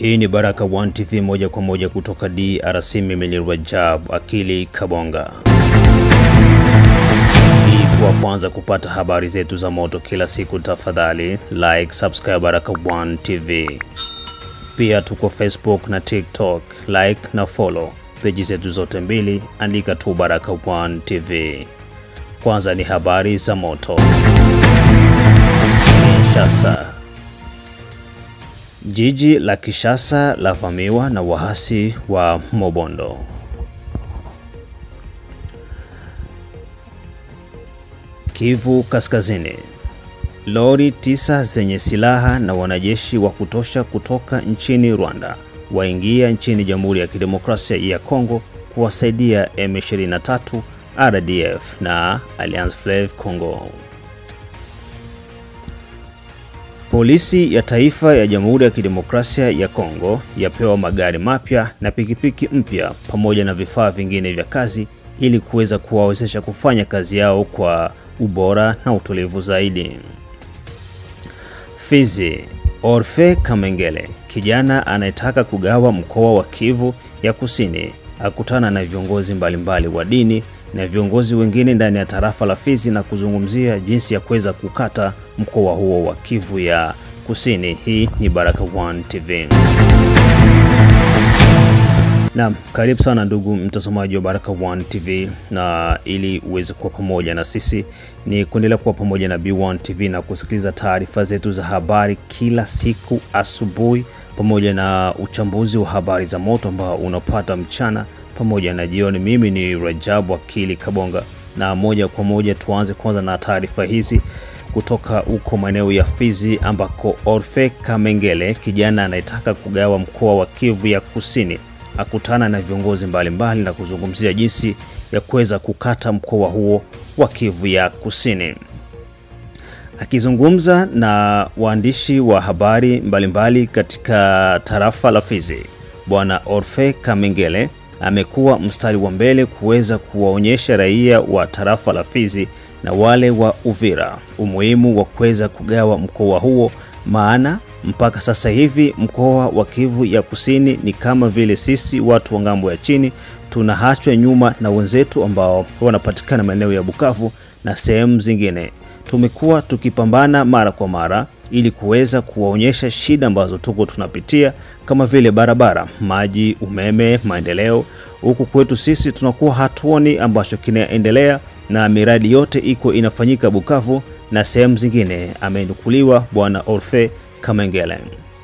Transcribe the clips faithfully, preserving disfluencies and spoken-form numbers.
Hii ni Baraka One T V moja kwa moja kutoka D R C. Mimi ni Rajab Akili Kabonga. Ili kuwa kwanza kupata habari zetu za moto kila siku, tafadhali like, subscribe Baraka One T V. Pia tuko Facebook na TikTok, like na follow page zetu zote mbili, andika tu Baraka One T V. Kwanza ni habari za moto. Kinshasa. Jiji la Kinshasa lavamiwa na wahasi wa Mobondo. Kivu Kaskazini. Lori tisa zenye silaha na wanajeshi wa kutosha kutoka nchini Rwanda waingia nchini Jamhuri ya Kidemokrasia ya Kongo kuwasaidia M ishirini na tatu, R D F na Alliance Fleuve Congo. Polisi ya Taifa ya Jamhuri ya Kidemokrasia ya Kongo yapewa magari mapya na pikipiki mpya pamoja na vifaa vingine vya kazi ili kuweza kuwawezesha kufanya kazi yao kwa ubora na utulivu zaidi. Fizi. Orfe Kamengele, kijana anayetaka kugawa mkoa wa Kivu ya Kusini, akutana na viongozi mbalimbali wa dini na viongozi wengine ndani ya tarafa la Fizi na kuzungumzia jinsi ya kuweza kukata mkoa huo wa Kivu ya Kusini. Hii ni Baraka One T V. Naam, karibu sana ndugu mtazamaji wa Baraka One T V, na ili uweze kuwa pamoja na sisi ni kuendelea kuwa pamoja na B one T V na kusikiliza taarifa zetu za habari kila siku asubuhi, pamoja na uchambuzi wa habari za moto ambao unapata mchana pamoja na jioni. Mimi ni Rajab Akili Kabonga, na moja kwa moja tuanze kwanza na taarifa hizi kutoka huko maeneo ya Fizi, ambako Orfe Kamengele, kijana anayetaka kugawa mkoa wa Kivu ya Kusini, akutana na viongozi mbalimbali na kuzungumzia jinsi ya kuweza kukata mkoa huo wa Kivu ya Kusini. Akizungumza na waandishi wa habari mbalimbali katika tarafa la Fizi, Bwana Orfe Kamengele amekuwa mstari wa mbele kuweza kuwaonyesha raia wa tarafa la Fizi na wale wa Uvira umuhimu wa kuweza kugawa mkoa huo, maana mpaka sasa hivi mkoa wa Kivu ya Kusini ni kama vile sisi watu wa ngambo ya chini tunaachwa nyuma na wenzetu ambao wanapatikana maeneo ya Bukavu na sehemu zingine. Tumekuwa tukipambana mara kwa mara ili kuweza kuwaonyesha shida ambazo tuko tunapitia, kama vile barabara, maji, umeme, maendeleo. Huku kwetu sisi tunakuwa hatuoni ambacho kinaendelea, na miradi yote iko inafanyika Bukavu na sehemu zingine, amenukuliwa Bwana Orfe Kamengele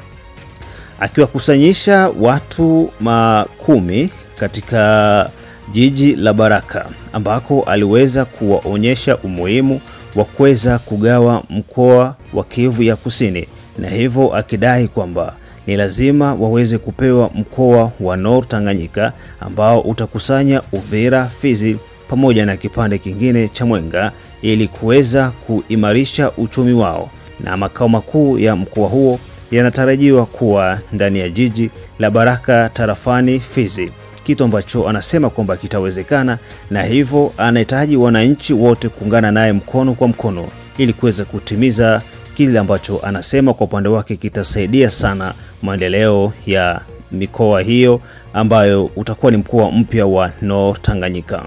akiwakusanyisha watu makumi katika jiji la Baraka, ambako aliweza kuwaonyesha umuhimu wa kuweza kugawa mkoa wa Kivu ya Kusini, na hivyo akidai kwamba ni lazima waweze kupewa mkoa wa Nord Tanganyika ambao utakusanya Uvira, Fizi pamoja na kipande kingine cha Mwenga ili kuweza kuimarisha uchumi wao, na makao makuu ya mkoa huo yanatarajiwa kuwa ndani ya jiji la Baraka tarafani Fizi, kitu ambacho anasema kwamba kitawezekana, na hivyo anahitaji wananchi wote kuungana naye mkono kwa mkono ili kuweza kutimiza kile ambacho anasema kwa upande wake kitasaidia sana maendeleo ya mikoa hiyo ambayo utakuwa ni mkoa mpya wa Nord Tanganyika.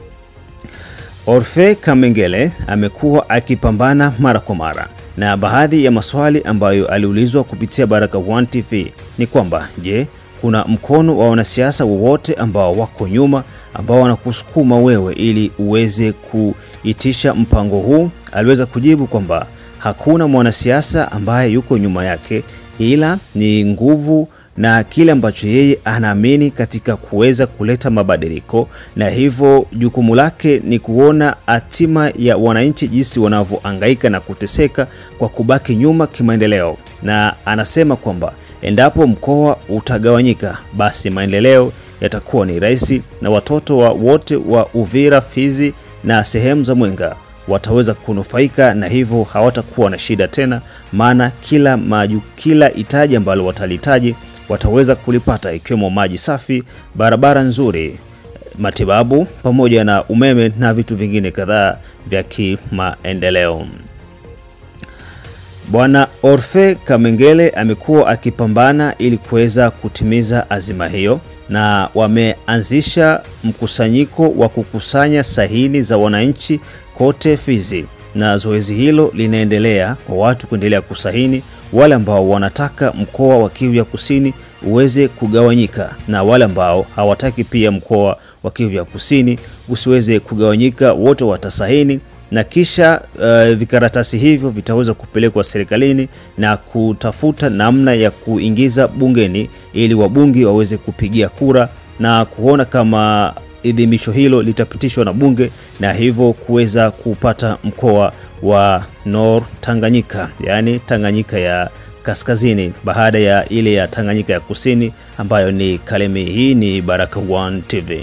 Orfe Kamengele amekuwa akipambana mara kwa mara, na baadhi ya maswali ambayo aliulizwa kupitia Baraka One T V ni kwamba je, kuna mkono wa wanasiasa wowote ambao wako nyuma ambao wanakusukuma wewe ili uweze kuitisha mpango huu? Aliweza kujibu kwamba hakuna mwanasiasa ambaye yuko nyuma yake, ila ni nguvu na kile ambacho yeye anaamini katika kuweza kuleta mabadiliko, na hivyo jukumu lake ni kuona hatima ya wananchi jinsi wanavyohangaika na kuteseka kwa kubaki nyuma kimaendeleo, na anasema kwamba endapo mkoa utagawanyika basi maendeleo yatakuwa ni rahisi, na watoto wa wote wa Uvira, Fizi na sehemu za Mwenga wataweza kunufaika, na hivyo hawatakuwa na shida tena, maana kila maju kila hitaji ambalo watalitaji wataweza kulipata, ikiwemo maji safi, barabara nzuri, matibabu pamoja na umeme na vitu vingine kadhaa vya kimaendeleo. Bwana Orphe Kamengele amekuwa akipambana ili kuweza kutimiza azima hiyo, na wameanzisha mkusanyiko wa kukusanya sahihi za wananchi kote Fizi, na zoezi hilo linaendelea kwa watu kuendelea kusahini, wale ambao wanataka mkoa wa Kivu ya Kusini uweze kugawanyika na wale ambao hawataki pia mkoa wa Kivu ya Kusini usiweze kugawanyika, wote watasahini, na kisha uh, vikaratasi hivyo vitaweza kupelekwa serikalini na kutafuta namna ya kuingiza bungeni ili wabunge waweze kupigia kura na kuona kama idhimisho hilo litapitishwa na bunge, na hivyo kuweza kupata mkoa wa Nord Tanganyika, yani Tanganyika ya kaskazini baada ya ile ya Tanganyika ya kusini ambayo ni Kalemi. Hii ni Baraka One T V.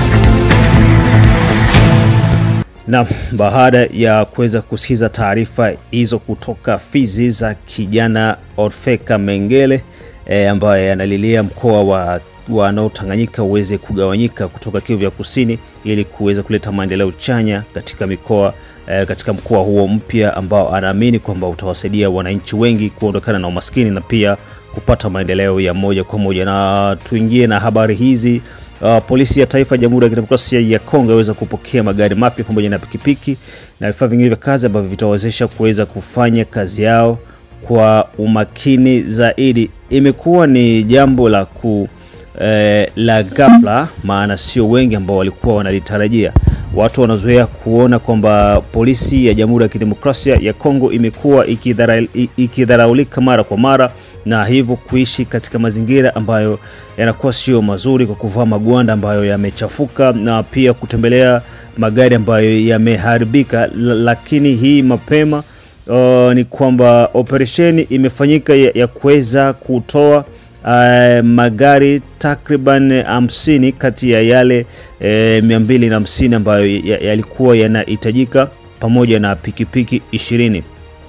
Na baada ya kuweza kusikiza taarifa hizo kutoka Fizi za kijana Orphe Kamengele e, ambaye analilia mkoa wa wa Nord Tanganyika uweze kugawanyika kutoka Kivu ya Kusini ili kuweza kuleta maendeleo chanya katika mikoa e, katika mkoa huo mpya ambao anaamini kwamba utawasaidia wananchi wengi kuondokana na umaskini na pia kupata maendeleo ya moja kwa moja. Na tuingie na habari hizi. Uh, polisi ya taifa ya Jamhuri ya Kidemokrasia ya Kongo yaweza kupokea magari mapya pamoja na pikipiki na vifaa vingine vya kazi ambavyo vitawezesha kuweza kufanya kazi yao kwa umakini zaidi. Imekuwa ni jambo la ku eh, la ghafla, maana sio wengi ambao walikuwa wanalitarajia. Watu wanazoea kuona kwamba polisi ya Jamhuri ya Kidemokrasia ya Kongo imekuwa ikidharaulika mara kwa mara, na hivyo kuishi katika mazingira ambayo yanakuwa sio mazuri kwa kuvaa magwanda ambayo yamechafuka na pia kutembelea magari ambayo yameharibika. Lakini hii mapema uh, ni kwamba operesheni imefanyika ya, ya kuweza kutoa Uh, magari takriban hamsini kati ya yale uh, mia mbili hamsini ambayo yalikuwa yanahitajika pamoja na pikipiki ishirini.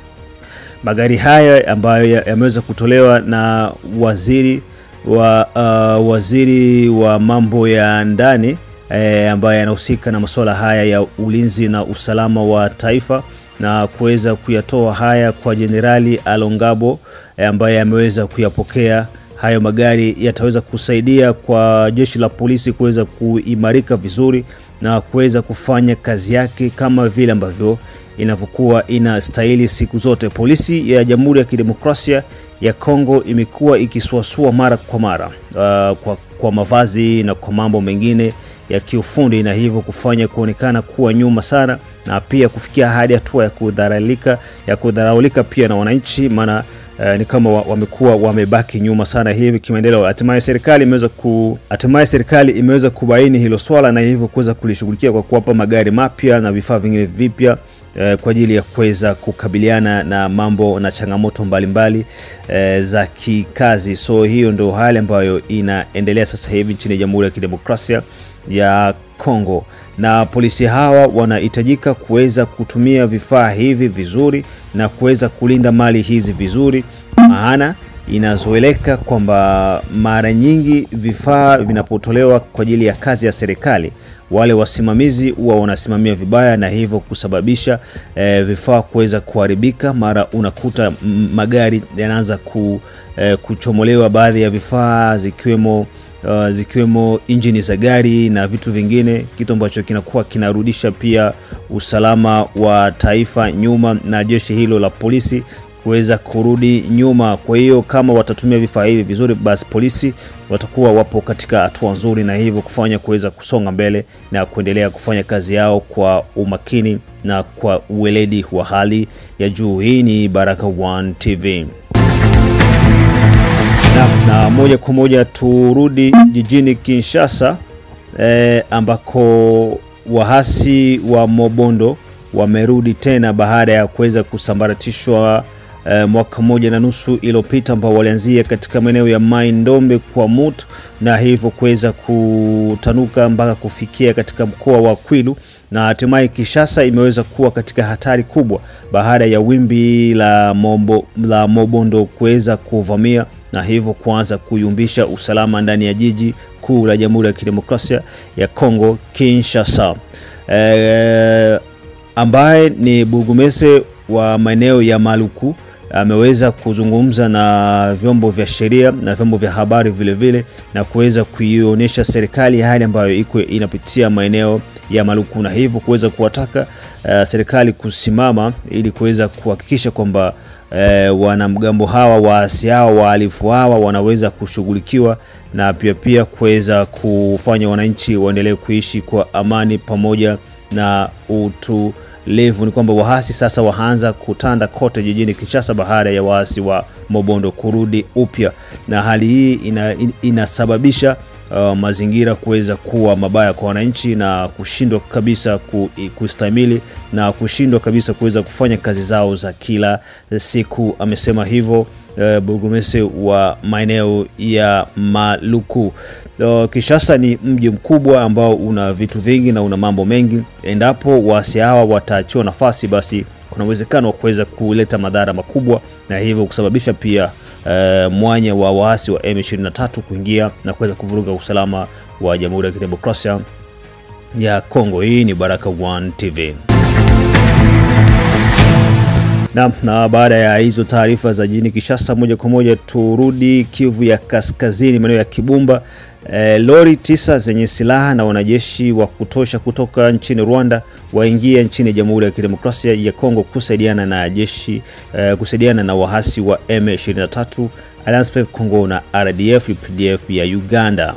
Magari haya ambayo yameweza kutolewa na waziri wa uh, waziri wa mambo ya ndani uh, ambaye anahusika na masuala haya ya ulinzi na usalama wa taifa, na kuweza kuyatoa haya kwa Jenerali Alongabo uh, ambaye ameweza kuyapokea. Hayo magari yataweza kusaidia kwa jeshi la polisi kuweza kuimarika vizuri na kuweza kufanya kazi yake kama vile ambavyo inavyokuwa inastahili siku zote. Polisi ya Jamhuri ya Kidemokrasia ya Kongo imekuwa ikisuasua mara kwa mara uh, kwa, kwa mavazi na kwa mambo mengine ya kiufundi, na hivyo kufanya kuonekana kuwa nyuma sana na pia kufikia hadi hatua ya kudharaulika ya kudharaulika pia na wananchi, maana Uh, ni kama wamekuwa wamebaki nyuma sana hivi kimaendeleo. Hatimaye serikali imeweza ku hatimaye serikali imeweza kubaini hilo swala na hivyo kuweza kulishughulikia kwa kuwapa magari mapya na vifaa vingine vipya uh, kwa ajili ya kuweza kukabiliana na mambo na changamoto mbalimbali uh, za kikazi. So hiyo ndio hali ambayo inaendelea sasa hivi nchini Jamhuri ya Kidemokrasia ya Kongo, na polisi hawa wanahitajika kuweza kutumia vifaa hivi vizuri na kuweza kulinda mali hizi vizuri, maana inazoeleka kwamba mara nyingi vifaa vinapotolewa kwa ajili ya kazi ya serikali, wale wasimamizi huwa wanasimamia vibaya na hivyo kusababisha e, vifaa kuweza kuharibika. Mara unakuta magari yanaanza ku, e, kuchomolewa baadhi ya vifaa zikiwemo Uh, zikiwemo injini za gari na vitu vingine, kitu ambacho kinakuwa kinarudisha pia usalama wa taifa nyuma na jeshi hilo la polisi kuweza kurudi nyuma. Kwa hiyo kama watatumia vifaa hivi vizuri, basi polisi watakuwa wapo katika hatua nzuri na hivyo kufanya kuweza kusonga mbele na kuendelea kufanya kazi yao kwa umakini na kwa uweledi wa hali ya juu. Hii ni Baraka One T V. Na, na moja kwa moja turudi jijini Kinshasa eh, ambako wahasi wa Mobondo wamerudi tena baada ya kuweza kusambaratishwa eh, mwaka moja na nusu iliyopita, ambao walianzia katika maeneo ya Mai Ndombe kwa Mutu na hivyo kuweza kutanuka mpaka kufikia katika mkoa wa Kwilu, na hatimaye Kinshasa imeweza kuwa katika hatari kubwa baada ya wimbi la Mombo, la Mobondo kuweza kuvamia na hivyo kuanza kuyumbisha usalama ndani ya jiji kuu la Jamhuri ya Kidemokrasia ya Kongo, Kinshasa. E, ambaye ni burgomestre wa maeneo ya Maluku ameweza kuzungumza na vyombo vya sheria na vyombo vya habari vile vile na kuweza kuionyesha serikali hali ambayo iko inapitia maeneo ya Maluku, na hivyo kuweza kuwataka uh, serikali kusimama ili kuweza kuhakikisha kwamba uh, wanamgambo hawa, waasi hawa, wahalifu hawa wanaweza kushughulikiwa na pia pia kuweza kufanya wananchi waendelee kuishi kwa amani pamoja na utu levu. Ni kwamba waasi sasa waanza kutanda kote jijini Kinshasa baada ya waasi wa Mobondo kurudi upya, na hali hii ina, inasababisha uh, mazingira kuweza kuwa mabaya kwa wananchi na kushindwa kabisa kustahimili na kushindwa kabisa kuweza kufanya kazi zao za kila siku. Amesema hivyo Uh, burgomese wa maeneo ya Maluku. Uh, Kinshasa ni mji mkubwa ambao una vitu vingi na una mambo mengi. Endapo waasi hawa wataachiwa nafasi, basi kuna uwezekano wa kuweza kuleta madhara makubwa na hivyo kusababisha pia uh, mwanya wa waasi wa M ishirini na tatu kuingia na kuweza kuvuruga usalama wa Jamhuri ya Kidemokrasia ya Kongo. Hii ni Baraka One T V. Na, na baada ya hizo taarifa za jijini Kinshasa, moja kwa moja turudi Kivu ya Kaskazini, maeneo ya Kibumba. E, lori tisa zenye silaha na wanajeshi wa kutosha kutoka nchini Rwanda waingia nchini Jamhuri ya Kidemokrasia ya Kongo kusaidiana na jeshi e, kusaidiana na wahasi wa M ishirini na tatu, Alliance Fleuve Congo na R D F U P D F ya Uganda.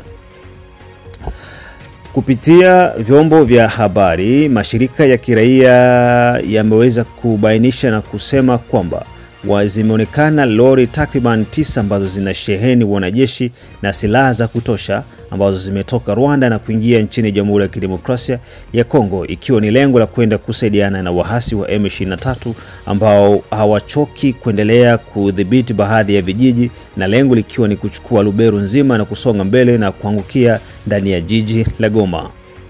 Kupitia vyombo vya habari, mashirika ya kiraia yameweza kubainisha na kusema kwamba zimeonekana lori takriban tisa ambazo zina sheheni wanajeshi na silaha za kutosha ambazo zimetoka Rwanda na kuingia nchini Jamhuri ya Kidemokrasia ya Kongo, ikiwa ni lengo la kwenda kusaidiana na wahasi wa M ishirini na tatu ambao hawachoki kuendelea kudhibiti baadhi ya vijiji, na lengo likiwa ni kuchukua Lubero nzima na kusonga mbele na kuangukia ndani ya jiji la Goma.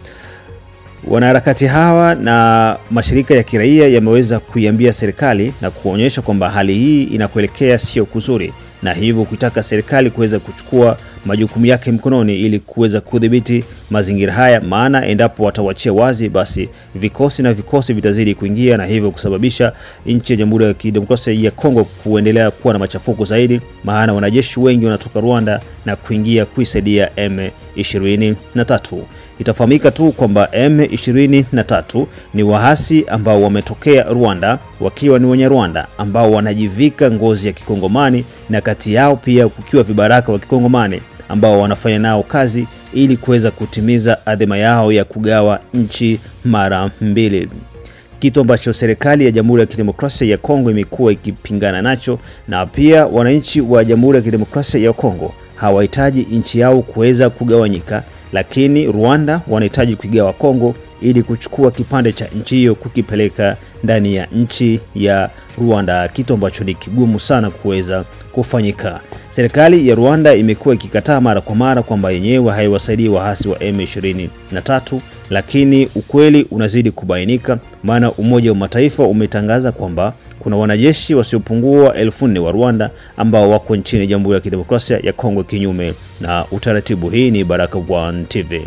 Wanaharakati hawa na mashirika ya kiraia yameweza kuiambia serikali na kuonyesha kwamba hali hii inakuelekea sio kuzuri, na hivyo kutaka serikali kuweza kuchukua majukumu yake mkononi ili kuweza kudhibiti mazingira haya, maana endapo watawachia wazi, basi vikosi na vikosi vitazidi kuingia na hivyo kusababisha nchi ya Jamhuri ya Kidemokrasia ya Kongo kuendelea kuwa na machafuko zaidi, maana wanajeshi wengi wanatoka Rwanda na kuingia kuisaidia M ishirini na tatu. Itafahamika tu kwamba M ishirini na tatu ni wahasi ambao wametokea Rwanda wakiwa ni wenye Rwanda ambao wanajivika ngozi ya Kikongomani, na kati yao pia kukiwa vibaraka wa Kikongomani ambao wanafanya nao kazi ili kuweza kutimiza adhima yao ya kugawa nchi mara mbili, kitu ambacho serikali ya Jamhuri ya Kidemokrasia ya Kongo imekuwa ikipingana nacho. Na pia wananchi wa Jamhuri ya Kidemokrasia ya Kongo hawahitaji nchi yao kuweza kugawanyika, lakini Rwanda wanahitaji kuigawa Kongo ili kuchukua kipande cha nchi hiyo kukipeleka ndani ya nchi ya Rwanda, kitu ambacho ni kigumu sana kuweza kufanyika. Serikali ya Rwanda imekuwa ikikataa mara kwa mara kwamba yenyewe haiwasaidii wahasi wa M ishirini na tatu, lakini ukweli unazidi kubainika, maana Umoja wa Mataifa umetangaza kwamba kuna wanajeshi wasiopungua elfu nne wa Rwanda ambao wako nchini Jamhuri ya Kidemokrasia ya Kongo kinyume na utaratibu. Hii ni Baraka One T V.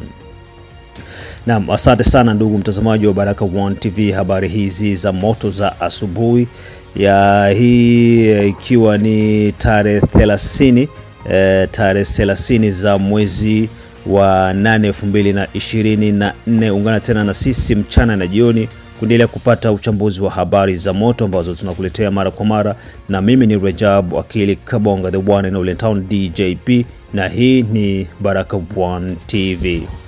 Naam, asante sana ndugu mtazamaji wa Baraka One T V. Habari hizi za moto za asubuhi ya hii ikiwa ni tarehe thelathini eh, tarehe thelathini za mwezi wa nane elfu mbili na ishirini na nne. Ungana tena na sisi mchana na jioni kuendelea kupata uchambuzi wa habari za moto ambazo tunakuletea mara kwa mara, na mimi ni Rajab Akili Kabonga, the one and only town D J P, na hii ni Baraka One T V.